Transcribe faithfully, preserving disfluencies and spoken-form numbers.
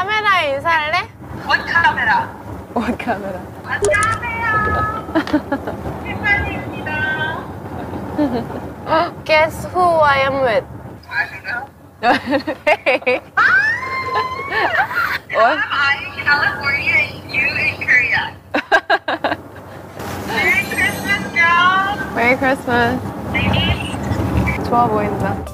카메라에 인사할래? What camera? What camera? 안녕하세요. 티파니입니다. Guess who I am with? I don't know. What? I'm in California and you in Korea. Merry Christmas, girl. Merry Christmas. Thank you. 좋아 보인다.